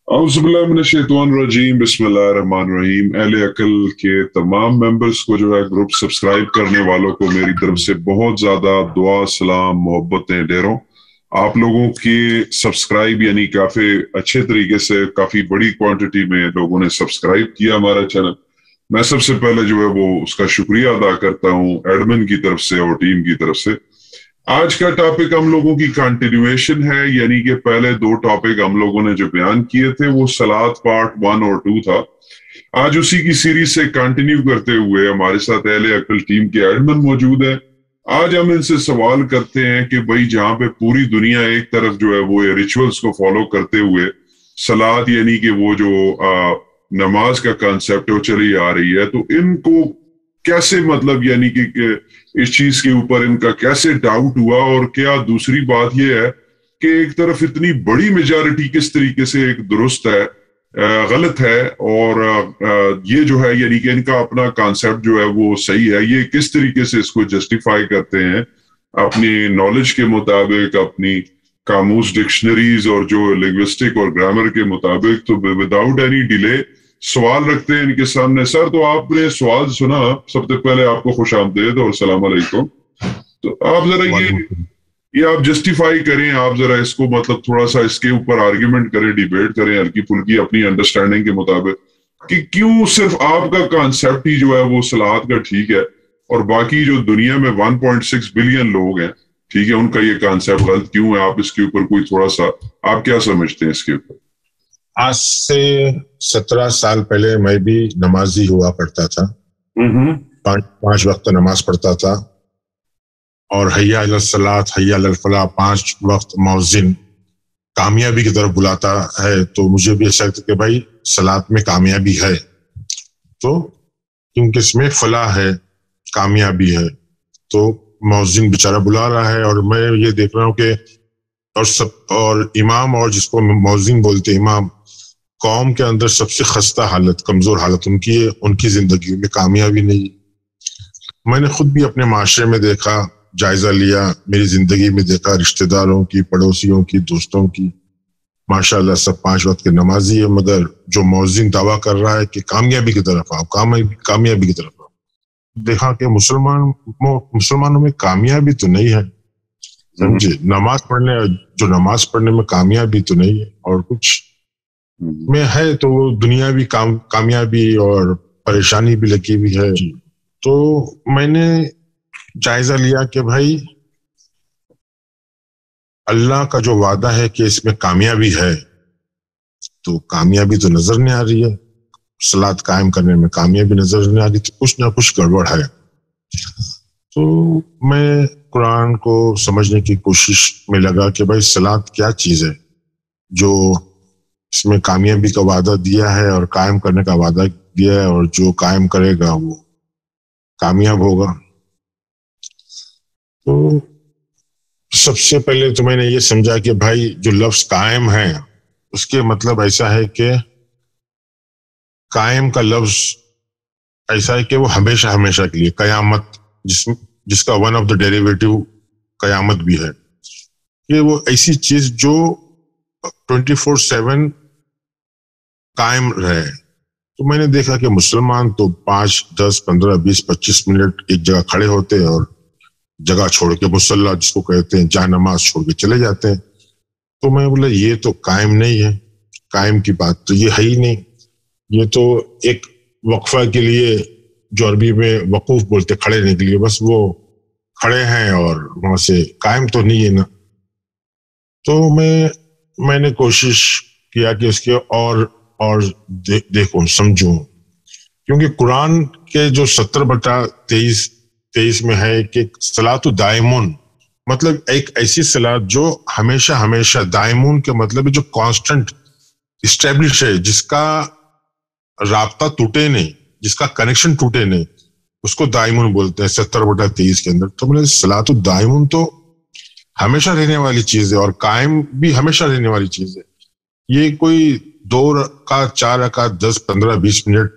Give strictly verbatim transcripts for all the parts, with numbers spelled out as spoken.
औज़ुबिल्लाहिमिनश्शैतानिर्रजीम बिस्मिल्लाहिर्रहमानिर्रहीम। अहले अकल के तमाम मेंबर्स को जो है ग्रुप सब्सक्राइब करने वालों को मेरी तरफ से बहुत ज़्यादा दुआ, सलाम, मोहब्बतें ढेरों। आप लोगों की सब्सक्राइब यानी काफ़ी अच्छे तरीके से काफ़ी बड़ी क्वांटिटी में लोगों ने सब्सक्राइब किया हमारा चैनल। मैं सबसे पहले जो है वो उसका शुक्रिया अदा करता हूँ एडमिन की तरफ से और टीम की तरफ से। आज का टॉपिक हम लोगों की कंटिन्यूएशन है, यानी कि पहले दो टॉपिक हम लोगों ने जो बयान किए थे वो सलात पार्ट वन और टू था। आज उसी की सीरीज से कंटिन्यू करते हुए हमारे साथ अहले अकल टीम के एडमिन मौजूद है। आज हम इनसे सवाल करते हैं कि भाई जहां पे पूरी दुनिया एक तरफ जो है वो रिचुअल्स को फॉलो करते हुए सलात यानी कि वो जो आ, नमाज का कंसेप्ट वो चली आ रही है, तो इनको कैसे मतलब यानी कि इस चीज के ऊपर इनका कैसे डाउट हुआ, और क्या दूसरी बात यह है कि एक तरफ इतनी बड़ी मेजॉरिटी किस तरीके से एक दुरुस्त है, गलत है, और ये जो है यानी कि इनका अपना कॉन्सेप्ट जो है वो सही है, ये किस तरीके से इसको जस्टिफाई करते हैं अपनी नॉलेज के मुताबिक, अपनी कामूस डिक्शनरीज और जो लिंग्विस्टिक और ग्रामर के मुताबिक। तो विदाउट एनी डिले सवाल रखते हैं इनके सामने। सर, तो आपने सवाल सुना, सबसे पहले आपको खुश आमदीद और सलाम अलैकुम। तो आप जरा ये ये आप जस्टिफाई करें, आप जरा इसको मतलब थोड़ा सा इसके ऊपर आर्ग्यूमेंट करें, डिबेट करें हल्की फुल्की अपनी अंडरस्टैंडिंग के मुताबिक कि क्यों सिर्फ आपका कॉन्सेप्ट ही जो है वो सलात का ठीक है और बाकी जो दुनिया में वन पॉइंट सिक्स बिलियन लोग हैं, ठीक है, उनका ये कॉन्सेप्ट गलत क्यों है? आप इसके ऊपर कोई थोड़ा सा आप क्या समझते हैं इसके ऊपर? आज से सत्रह साल पहले मैं भी नमाजी हुआ करता था। पांच पांच वक्त नमाज पढ़ता था और हय्या अलल सलात हय्या अलल फलाह पांच वक्त मौजिन कामयाबी की तरफ बुलाता है। तो मुझे भी ऐसा लगता कि भाई सलात में कामयाबी है, तो क्योंकि इसमें फलाह है, कामयाबी है, तो मौजिन बेचारा बुला रहा है। और मैं ये देख रहा हूँ कि और सब और इमाम और जिसको मौजिन बोलते इमाम, कौम के अंदर सबसे खस्ता हालत, कमजोर हालत उनकी है, उनकी जिंदगी में कामयाबी नहीं। मैंने खुद भी अपने माशरे में देखा, जायजा लिया, मेरी जिंदगी में देखा, रिश्तेदारों की, पड़ोसियों की, दोस्तों की, माशाल्लाह सब पांच वक्त के नमाजी है, मगर जो मौजिन दावा कर रहा है कि कामयाबी की तरफ आओ, कामयाबी कामयाबी की तरफ आओ, देखा कि मुसलमान मुसलमानों में कामयाबी तो नहीं है, समझे। नमाज पढ़ने जो नमाज पढ़ने में कामयाबी तो नहीं है, और कुछ में है तो वो दुनियावी काम कामयाबी और परेशानी भी लगी हुई है। तो मैंने जायजा लिया कि भाई अल्लाह का जो वादा है कि इसमें कामयाबी है, तो कामयाबी तो नजर नहीं आ रही है, सलात कायम करने में कामयाबी नजर नहीं आ रही, तो कुछ ना कुछ गड़बड़ है। तो मैं कुरान को समझने की कोशिश में लगा कि भाई सलात क्या चीज है जो इसमें कामयाबी का वादा दिया है और कायम करने का वादा दिया है, और जो कायम करेगा वो कामयाब होगा। तो सबसे पहले तो मैंने ये समझा कि भाई जो लफ्ज कायम है उसके मतलब ऐसा है कि कायम का लफ्ज ऐसा है कि वो हमेशा हमेशा के लिए, कयामत जिस जिसका वन ऑफ द डेरिवेटिव कयामत भी है, ये वो ऐसी चीज जो ट्वेंटी फोर सेवन कायम रहे। तो मैंने देखा कि मुसलमान तो पांच दस पंद्रह बीस पच्चीस मिनट एक जगह खड़े होते हैं और जगह छोड़ के, मुसल्ला जिसको कहते हैं, जहाँ नमाज छोड़ के चले जाते हैं। तो मैं बोला ये तो कायम नहीं है, कायम की बात तो ये है ही नहीं, ये तो एक वक्फा के लिए, जो अरबी में वकूफ बोलते, खड़े रहने के लिए, बस वो खड़े हैं और वहां से कायम तो नहीं है ना। तो मैं मैंने कोशिश किया कि इसके और और दे, देखो समझूं, क्योंकि कुरान के जो सत्तर बटा तेईस तेईस में है कि सलातु दाइमुन, मतलब एक ऐसी सलात जो हमेशा हमेशा, दाइमुन के मतलब जो कांस्टेंट इस्टेब्लिश है, जिसका राब्ता टूटे नहीं, जिसका कनेक्शन टूटे नहीं, उसको दाइमुन बोलते हैं सत्तर बटा तेईस के अंदर। तो बोले सलातु दाइमुन तो हमेशा रहने वाली चीज है और कायम भी हमेशा रहने वाली चीज है। ये कोई दो का चार का दस पंद्रह बीस मिनट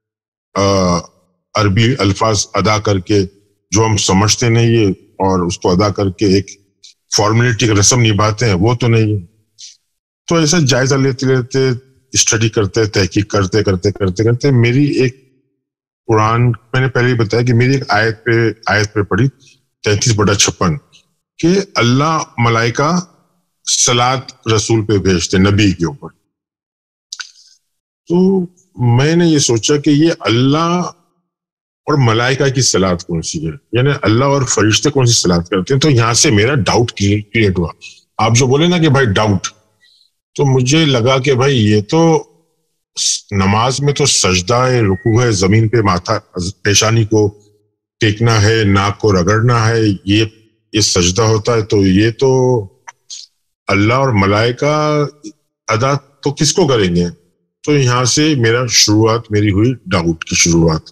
अरबी अल्फाज अदा करके जो हम समझते नहीं है और उसको अदा करके एक फॉर्मेलिटी का रस्म निभाते हैं, वो तो नहीं है। तो ऐसा जायजा लेते लेते اسٹڈی کرتے تحقیق کرتے کرتے کرتے کرتے میری ایک قرآن میں نے پہلے ہی بتایا کہ میری ایک آیت پہ آیت پہ پڑھی تینتیس بٹا چھپن کہ اللہ ملائکہ صلاۃ رسول پہ بھیجتے نبی کے اوپر. تو میں نے یہ سوچا کہ یہ اللہ اور ملائکہ کی صلاۃ کون سی ہے, یعنی اللہ اور فرشتے کون سی صلاۃ کرتے ہیں. تو یہاں سے میرا ڈاؤٹ کریٹ ہوا. آپ جو بولے نا کہ بھائی ڈاؤٹ, تو مجھے لگا کہ بھائی یہ تو نماز میں تو سجدہ ہے, رکوع ہے, زمین پہ ماتھا پیشانی کو ٹیکنا ہے, ناک کو رگڑنا ہے, یہ یہ سجدہ ہوتا ہے. تو یہ تو اللہ اور ملائکہ ادا تو کس کو کریں گے؟ تو یہاں سے میرا شروعات میری ہوئی ڈاؤٹ کی شروعات.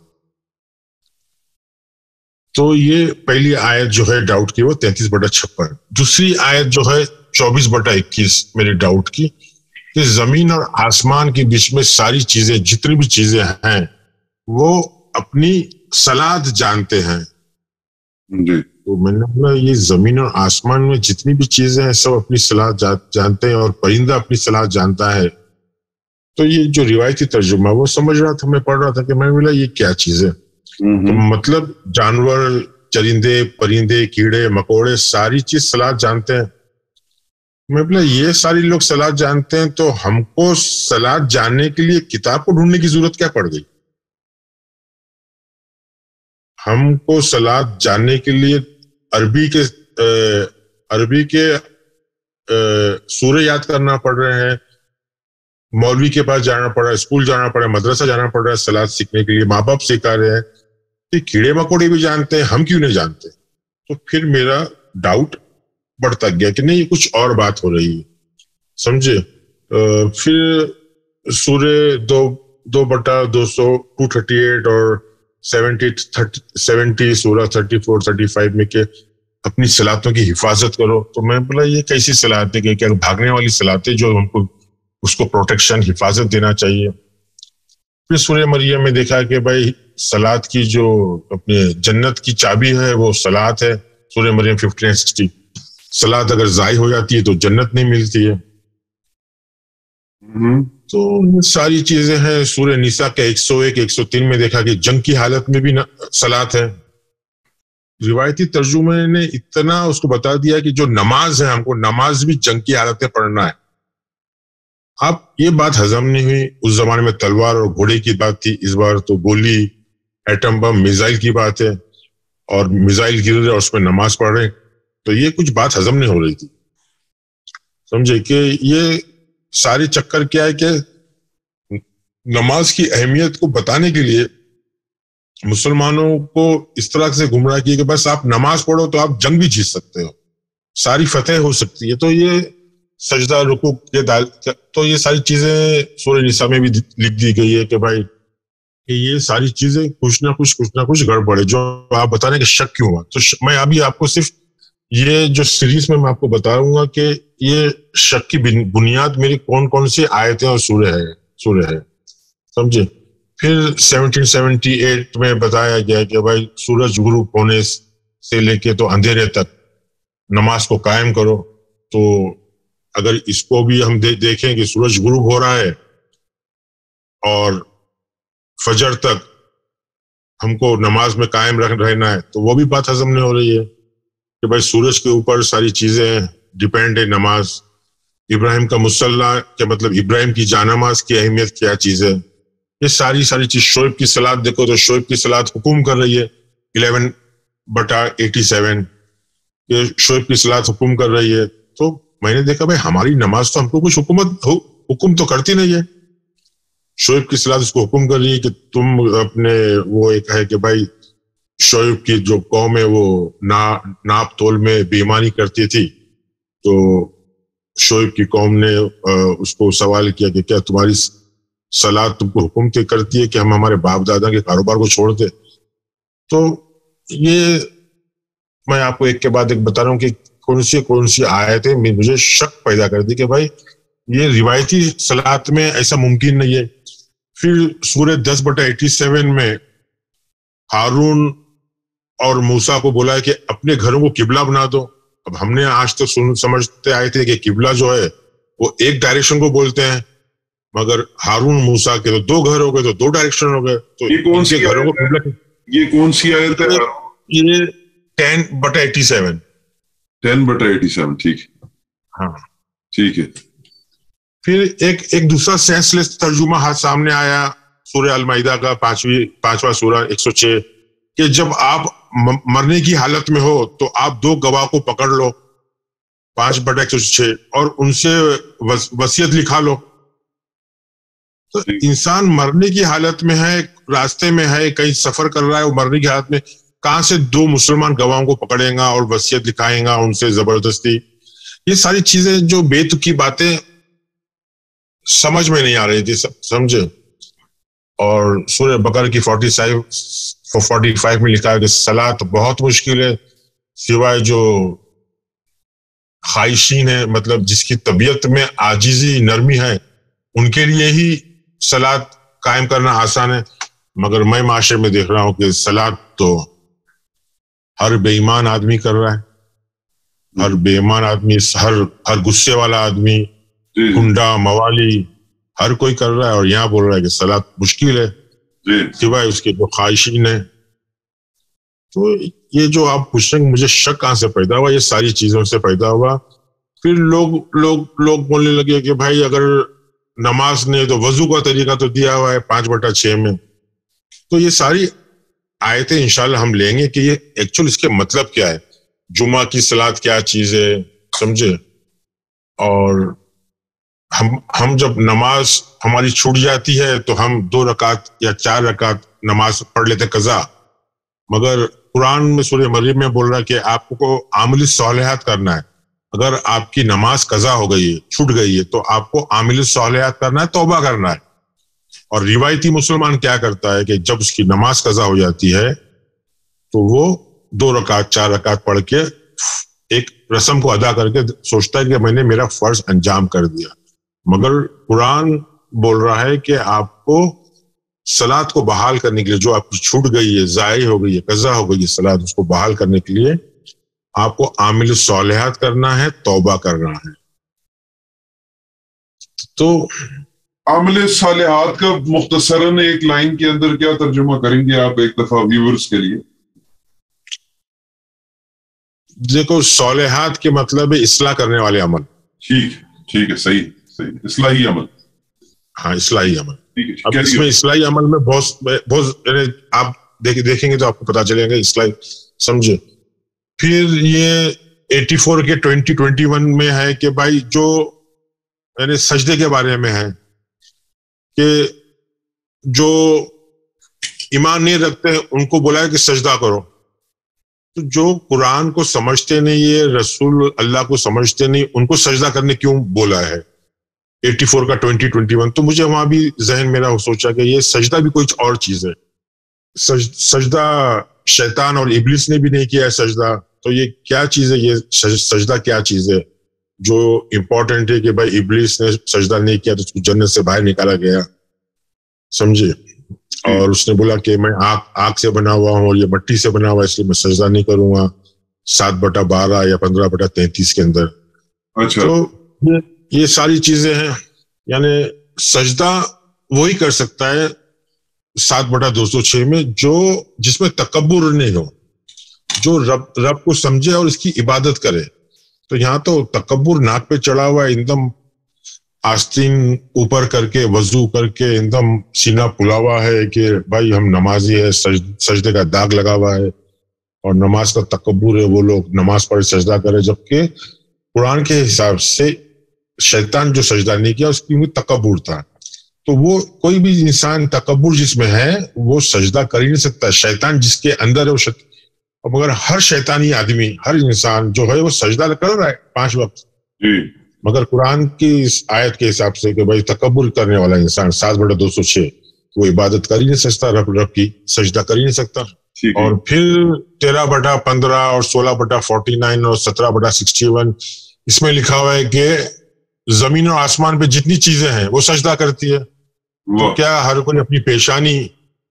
تو یہ پہلی آیت جو ہے ڈاؤٹ کی وہ تینتیس بٹا چھپن. دوسری آیت جو ہے چوبیس بٹا اکیس میری ڈاؤٹ کی کہ زمین اور آسمان کے بیچ میں ساری چیزیں جتنی بھی چیزیں ہیں وہ اپنی صلاۃ جانتے ہیں. جی تو میں نے بولا یہ زمین اور آسمان میں جتنی بھی چیزیں ہیں سب اپنی صلاۃ جانتے ہیں اور پرندہ اپنی صلاۃ جانتا ہے. تو یہ جو روایتی ترجمہ وہ سمجھ رہا تھا, میں پڑھ رہا تھا کہ میں بولا یہ کیا چیز ہے. تو مطلب جانور, چرندے, پرندے, کیڑے مکوڑے ساری چیز صلاۃ جانتے ہیں. میں بولا یہ ساری لوگ صلاۃ جانتے ہیں تو ہم کو صلاۃ جاننے کے لیے کتاب کو ڈھونڈنے کی ضرورت کیا پڑ گئی؟ ہم کو صلاۃ جاننے کے لیے عربی کے عربی کے سورے یاد کرنا پڑ رہے ہیں, مولوی کے پاس جانا پڑ رہا ہے, اسکول جانا پڑ رہا ہے, مدرسہ جانا پڑ رہا ہے صلاۃ سیکھنے کے لیے, ماں باپ سکھا رہے ہیں. کہ کیڑے مکوڑے بھی جانتے ہیں, ہم کیوں نہیں جانتے؟ تو پھر میرا ڈاؤٹ بڑھتا گیا کہ نہیں یہ کچھ اور بات ہو رہی ہے, سمجھے. پھر سورے دو دو بٹا دو سو ٹو تھرٹی ایٹ اور سیونٹی سیونٹی سورہ تھرٹی فور تھرٹی فائیو میں کہ اپنی صلاتوں کی حفاظت کرو. تو میں بولا یہ کیسی صلات ہے کہ کیا بھاگنے والی صلات ہے جو ہم کو اس کو پروٹیکشن حفاظت دینا چاہیے. پھر سورہ مریم میں دیکھا کہ بھائی صلات کی جو اپنے جنت کی چابی ہے وہ صلات ہے. سورہ مریم ففٹین سکسٹی, صلات اگر ضائع ہو جاتی ہے تو جنت نہیں ملتی ہے. تو یہ ساری چیزیں ہیں. سورہ نساء کے ایک سو ایک ایک سو تین میں دیکھا کہ جنگ کی حالت میں بھی صلات ہے. روایتی ترجمے نے اتنا اس کو بتا دیا کہ جو نماز ہے ہم کو نماز بھی جنگ کی حالت میں پڑھنا ہے. اب یہ بات ہضم نہیں ہوئی. اس زمانے میں تلوار اور گھوڑے کی بات تھی, اس بار تو گولی, ایٹم بم, میزائل کی بات ہے, اور میزائل گر رہے اور اس میں نماز پڑھ رہے. تو یہ کچھ بات ہضم نہیں ہو رہی تھی, سمجھے. کہ یہ سارے چکر کیا ہے کہ نماز کی اہمیت کو بتانے کے لیے مسلمانوں کو اس طرح سے گمراہ کیا کہ بس آپ نماز پڑھو تو آپ جنگ بھی جیت سکتے ہو, ساری فتح ہو سکتی ہے. تو یہ سجدہ, رکوع, یہ دال, تو یہ ساری چیزیں سورہ نساء میں بھی لکھ دی گئی ہے کہ بھائی کہ یہ ساری چیزیں کچھ نہ کچھ کچھ نہ کچھ گڑبڑ ہے. جو آپ بتا رہے ہیں کہ شک کیوں ہوا, تو میں ابھی آپ کو صرف یہ جو سیریز میں میں آپ کو بتاؤں گا کہ یہ شک کی بنیاد میری کون کون سی آیتیں اور سورہ ہے سورہ ہے سمجھے. پھر سیونٹین سیونٹی ایٹ میں بتایا گیا کہ بھائی سورج غروب ہونے سے لے کے تو اندھیرے تک نماز کو قائم کرو. تو اگر اس کو بھی ہم دیکھیں کہ سورج غروب ہو رہا ہے اور فجر تک ہم کو نماز میں قائم رہنا ہے, تو وہ بھی بات ہضم نہیں ہو رہی ہے کہ بھائی سورج کے اوپر ساری چیزیں ڈیپینڈ ہے. نماز, ابراہیم کا مصلی کہ مطلب ابراہیم کی جانماز کی اہمیت کیا چیز ہے, یہ ساری ساری چیز. شعیب کی صلات دیکھو تو شعیب کی صلات حکم کر رہی ہے الیون بٹا ایٹی سیون, یہ شعیب کی صلات حکم کر رہی ہے. تو میں نے دیکھا بھائی ہماری نماز تو ہم کو کچھ حکومت حکم تو کرتی نہیں ہے. شعیب کی صلات اس کو حکم کر رہی ہے کہ تم اپنے وہ ایک ہے کہ بھائی شعیب کی جو قوم ہے وہ ناپ تول میں بے ایمانی کرتی تھی. تو شعیب کی قوم نے اس کو سوال کیا کہ کیا تمہاری صلات تم کو حکم کرتی ہے کہ ہم ہمارے باپ دادا کے کاروبار کو چھوڑ دیں. تو یہ میں آپ کو ایک کے بعد ایک بتا رہا ہوں کہ کون سی کون سی آیتیں مجھے شک پیدا کر دی کہ بھائی یہ روایتی صلات میں ایسا ممکن نہیں ہے. پھر سورہ دس بٹا ایٹی سیون میں ہارون اور موسیٰ کو بولا ہے کہ اپنے گھروں کو قبلہ بنا دو. اب ہم نے آج تک سمجھتے آئے تھے کہ قبلہ جو ہے وہ ایک ڈائریکشن کو بولتے ہیں, مگر ہارون موسیٰ کے تو دو گھر ہو گئے تو دو ڈائریکشن ہو گئے. تو یہ کون سی گھروں کو یہ کون سی آیت ہے؟ یہ ٹین بٹا ایٹی سیون ٹین بٹا ایٹی سیون ٹھیک ہے. ہاں ٹھیک ہے. پھر ایک ایک دوسرا سینس لیس ترجمہ ہاتھ سامنے آیا سورہ المائدہ کا پانچویں پانچواں سورہ ایک سو چھ کہ جب آپ مرنے کی حالت میں ہو تو آپ دو گواہ کو پکڑ لو پانچ بٹا ایک سو چھ اور ان سے وصیت لکھا لو. تو انسان مرنے کی حالت میں ہے, راستے میں ہے, کہیں سفر کر رہا ہے, وہ مرنے کی حالت میں کہاں سے دو مسلمان گواہوں کو پکڑیں گا اور وصیت لکھائیں گا ان سے زبردستی. یہ ساری چیزیں جو بے تکی باتیں سمجھ میں نہیں آ رہی تھی سمجھے. اور سورہ بقرہ کی فورٹی فائیو فورٹی فائیو میں لکھا ہے کہ صلاۃ بہت مشکل ہے سوائے جو خواہشین ہے, مطلب جس کی طبیعت میں عاجزی نرمی ہے ان کے لیے ہی صلاۃ قائم کرنا آسان ہے. مگر میں معاشرے میں دیکھ رہا ہوں کہ صلاۃ تو ہر بے ایمان آدمی کر رہا ہے, ہر بے ایمان آدمی, ہر ہر غصے والا آدمی, گنڈا موالی, ہر کوئی کر رہا ہے. اور یہاں بول رہا ہے کہ صلاۃ مشکل ہے سوائے اس کے جو خواہشین ہے. تو یہ جو آپ پوچھ رہے ہیں مجھے شک کہاں سے پیدا ہوا, یہ ساری چیزوں سے پیدا ہوا. پھر لوگ لوگ لوگ بولنے لگے کہ بھائی اگر نماز نے تو وضو کا طریقہ تو دیا ہوا ہے پانچ بٹا چھ میں. تو یہ ساری آیتیں انشاءاللہ ہم لیں گے کہ یہ ایکچوئل اس کے مطلب کیا ہے, جمعہ کی صلاۃ کیا چیز ہے سمجھے. اور ہم ہم جب نماز ہماری چھوٹ جاتی ہے تو ہم دو رکعت یا چار رکعت نماز پڑھ لیتے قضا. مگر قرآن میں سورہ مریم میں بول رہا ہے کہ آپ کو عامل صالحات کرنا ہے. اگر آپ کی نماز قضا ہو گئی ہے, چھوٹ گئی ہے, تو آپ کو عامل صالحات کرنا ہے, توبہ کرنا ہے. اور روایتی مسلمان کیا کرتا ہے کہ جب اس کی نماز قضا ہو جاتی ہے تو وہ دو رکعت چار رکعت پڑھ کے ایک رسم کو ادا کر کے سوچتا ہے کہ میں نے میرا فرض انجام کر دیا. مگر قرآن بول رہا ہے کہ آپ کو صلاۃ کو بحال کرنے کے لیے, جو آپ کی چھوٹ گئی ہے, ضائع ہو گئی ہے, قضا ہو گئی ہے صلاۃ, اس کو بحال کرنے کے لیے آپ کو عامل صالحات کرنا ہے, توبہ کرنا ہے. تو عامل صالحات کا مختصراً ایک لائن کے اندر کیا ترجمہ کریں گے آپ ایک دفعہ ویورز کے لیے؟ دیکھو صالحات کے مطلب ہے اصلاح کرنے والے عمل. ٹھیک ٹھیک ہے, صحیح صحیح, اصلاحی عمل. ہاں اصلاحی عمل. اب اس میں اصلاحی عمل میں بہت بہت آپ دیکھیں گے تو آپ کو پتا چلے گا اصلاحی سمجھے. پھر یہ ایٹی فور کے ٹوینٹی ٹوینٹی ون میں ہے کہ بھائی جو یعنی سجدے کے بارے میں ہے کہ جو ایمان نہیں رکھتے ہیں ان کو بولا ہے کہ سجدہ کرو. تو جو قرآن کو سمجھتے نہیں, یہ رسول اللہ کو سمجھتے نہیں, ان کو سجدہ کرنے کیوں بولا ہے ایٹی فور کا ٹوینٹی ٹوینٹی ون. تو مجھے وہاں بھی ذہن میرا سوچا کہ یہ سجدہ بھی کوئی اور چیز ہے. سج, سجدہ شیطان اور ابلیس نے بھی نہیں کیا ہے سجدہ. تو یہ کیا چیز ہے, یہ سجدہ کیا چیز ہے جو امپورٹنٹ ہے کہ بھائی ابلیس نے سجدہ نہیں کیا تو اس کو جنت سے باہر نکالا گیا سمجھے. اور اس نے بولا کہ میں آگ آگ سے بنا ہوا ہوں اور یہ مٹی سے بنا ہوا, اس لیے میں سجدہ نہیں کروں گا سات بٹا بارہ یا پندرہ بٹا تینتیس کے اندر. اچھا. تو یہ ساری چیزیں ہیں. یعنی سجدہ وہی کر سکتا ہے سات بٹا دو سو چھ میں جو جس میں تکبر نہیں ہو, جو رب رب کو سمجھے اور اس کی عبادت کرے. تو یہاں تو تکبر ناک پہ چڑھا ہوا ہے, ایک دم آستین اوپر کر کے وضو کر کے ایک دم سینہ پھلا ہوا ہے کہ بھائی ہم نمازی ہے, سجدے کا داغ لگا ہوا ہے اور نماز کا تکبر ہے. وہ لوگ نماز پڑھ سجدہ کرے, جبکہ قرآن کے حساب سے شیطان جو سجدہ نہیں کیا اس کی تکبر تھا. تو وہ کوئی بھی انسان تکبر جس میں ہے وہ سجدہ کر ہی نہیں سکتا. شیطان جس کے اندر ہے وہ شت... مگر ہر شیطانی آدمی, ہر انسان جو ہے وہ سجدہ کر رہا ہے پانچ وقت. مگر قرآن کی اس آیت کے حساب سے کہ بھائی تکبر کرنے والا انسان سات بٹا دو سو چھ وہ عبادت کر ہی نہیں سکتا, رب رب کی سجدہ کر ہی نہیں سکتا. اور پھر تیرہ بٹا پندرہ اور سولہ بٹا فورٹی نائن اور سترہ بٹا سکسٹی ون اس میں لکھا ہوا ہے کہ زمین اور آسمان پہ جتنی چیزیں ہیں وہ سجدہ کرتی ہے. تو کیا ہر کوئی اپنی پیشانی,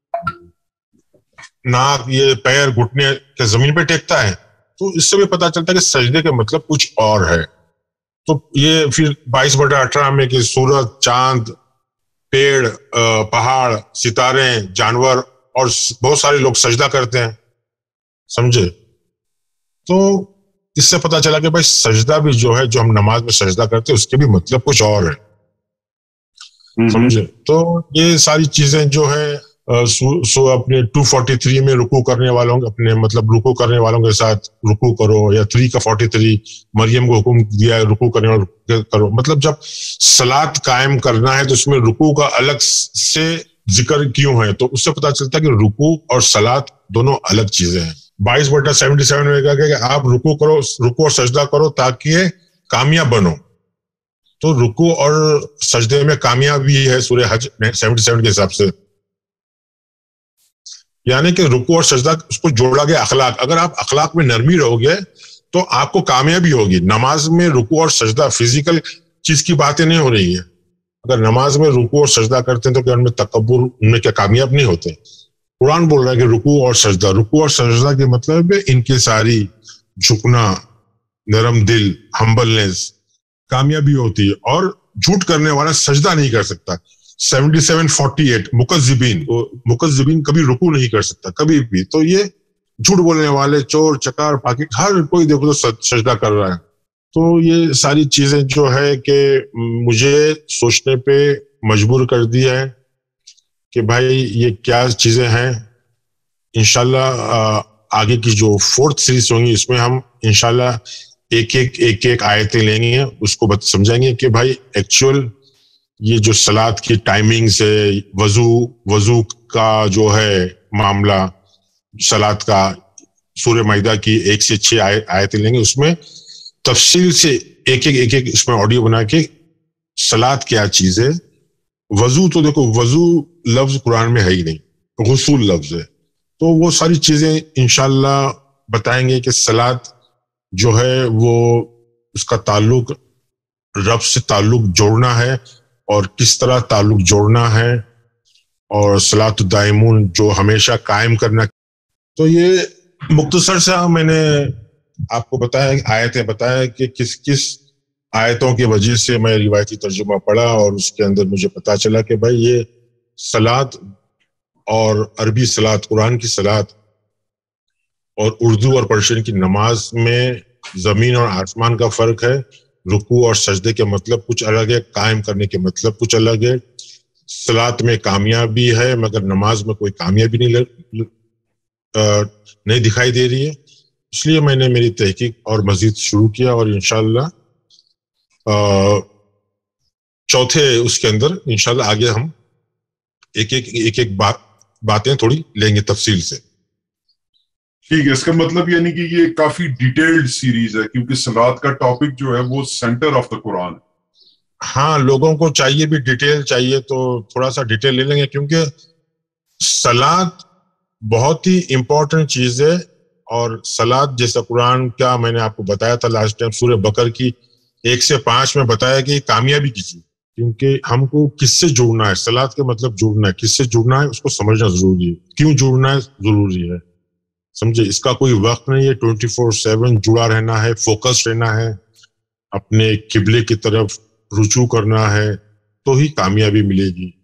ناک, یہ پیر, گھٹنے کے زمین پہ ٹیکتا ہے؟ تو اس سے بھی پتا چلتا ہے کہ سجدے کا مطلب کچھ اور ہے. تو یہ پھر بائیس بٹا اٹھارہ میں کہ سورج, چاند, پیڑ, پہاڑ, ستارے, جانور اور بہت سارے لوگ سجدہ کرتے ہیں, سمجھے. تو اس سے پتا چلا کہ بھائی سجدہ بھی جو ہے, جو ہم نماز میں سجدہ کرتے ہیں, اس کے بھی مطلب کچھ اور ہے, سمجھے. تو یہ ساری چیزیں جو ہے سو, سو اپنے ٹو فورٹی تھری میں رکوع کرنے والوں اپنے مطلب رکوع کرنے والوں کے ساتھ رکوع کرو, یا تھری کا فورٹی تھری مریم کو حکم دیا ہے رکوع کرنے والوں کرو. مطلب جب صلاۃ قائم کرنا ہے تو اس میں رکوع کا الگ سے ذکر کیوں ہے, تو اس سے پتا چلتا ہے کہ رکوع اور صلاۃ دونوں الگ چیزیں ہیں. بائیس بٹا سیونٹی سیون میں کہا کہ آپ رکوع کرو, رکوع اور سجدہ کرو تاکہ کامیاب بنو. تو رکوع اور سجدے میں کامیابی ہے سورہ حج سیونٹی سیون کے حساب سے, یعنی کہ رکوع اور سجدہ اس کو جوڑا گیا اخلاق. اگر آپ اخلاق میں نرمی رہو گے تو آپ کو کامیابی ہوگی. نماز میں رکوع اور سجدہ فزیکل چیز کی باتیں نہیں ہو رہی ہے. اگر نماز میں رکوع اور سجدہ کرتے ہیں تو کیا ان میں تکبر, ان میں کیا کامیاب نہیں ہوتے؟ قرآن بول رہا ہے کہ رکوع اور سجدہ, رکوع اور سجدہ کے مطلب ہے انکساری, جھکنا, نرم دل, ہمبلنس, کامیابی ہوتی ہے. اور جھوٹ کرنے والا سجدہ نہیں کر سکتا. سیونٹی سیون فورٹی ایٹ مکذبین, مکذبین کبھی رکوع نہیں کر سکتا کبھی بھی. تو یہ جھوٹ بولنے والے, چور چکار پاکی, ہر کوئی دیکھو تو سجدہ کر رہا ہے. تو یہ ساری چیزیں جو ہے کہ مجھے سوچنے پہ مجبور کر دیا ہے کہ بھائی یہ کیا چیزیں ہیں. انشاءاللہ آگے کی جو فورتھ سیریز ہوں گی اس میں ہم انشاءاللہ ایک ایک ایک ایک آیتیں لیں گے, اس کو سمجھائیں گے کہ بھائی ایکچوئل یہ جو صلاۃ کی ٹائمنگز ہے, وضو وضو کا جو ہے معاملہ صلاۃ کا, سورہ مائدہ کی ایک سے چھ آیتیں لیں گے, اس میں تفصیل سے ایک ایک ایک ایک اس میں آڈیو بنا کے صلاۃ کیا چیز ہے. وضو تو دیکھو وضو لفظ قرآن میں ہے ہی نہیں, غسل لفظ ہے. تو وہ ساری چیزیں انشاءاللہ بتائیں گے کہ صلاۃ جو ہے وہ اس کا تعلق رب سے تعلق جوڑنا ہے اور کس طرح تعلق جوڑنا ہے, اور صلاۃ الدائمون جو ہمیشہ قائم کرنا. تو یہ مختصر سے میں نے آپ کو بتایا, آیتیں بتایا کہ کس کس آیتوں کی وجہ سے میں روایتی ترجمہ پڑھا, اور اس کے اندر مجھے پتا چلا کہ بھائی یہ صلاۃ اور عربی صلاۃ, قرآن کی صلاۃ اور اردو اور پرشین کی نماز میں زمین اور آسمان کا فرق ہے. رکوع اور سجدے کے مطلب کچھ الگ ہے, قائم کرنے کے مطلب کچھ الگ ہے. صلاۃ میں کامیابی ہے مگر نماز میں کوئی کامیابی نہیں نہیں دکھائی دے رہی ہے. اس لیے میں نے میری تحقیق اور مزید شروع کیا, اور انشاءاللہ چوتھے اس کے اندر انشاءاللہ آگے ہم ایک ایک ایک ایک بات باتیں تھوڑی لیں گے تفصیل سے. ٹھیک ہے, اس کا مطلب یعنی کہ یہ کافی ڈیٹیلڈ سیریز ہے کیونکہ صلاۃ کا ٹاپک جو ہے وہ سینٹر آف دا قرآن. ہاں, لوگوں کو چاہیے بھی ڈیٹیل چاہیے تو تھوڑا سا ڈیٹیل لے لیں گے, کیونکہ صلاۃ بہت ہی امپورٹنٹ چیز ہے. اور صلاۃ جیسا قرآن کا میں نے آپ کو بتایا تھا لاسٹ ٹائم, سورہ بقرہ کی ایک سے پانچ میں بتایا کہ کامیابی کی چیز, کیونکہ ہم کو کس سے جڑنا ہے, صلاۃ کے مطلب جڑنا ہے, کس سے جڑنا ہے اس کو سمجھنا ضروری ہے, کیوں جڑنا ہے ضروری ہے, سمجھے. اس کا کوئی وقت نہیں ہے, ٹوینٹی فور سیون جڑا رہنا ہے, فوکس رہنا ہے, اپنے قبلے کی طرف رجوع کرنا ہے, تو ہی کامیابی ملے گی.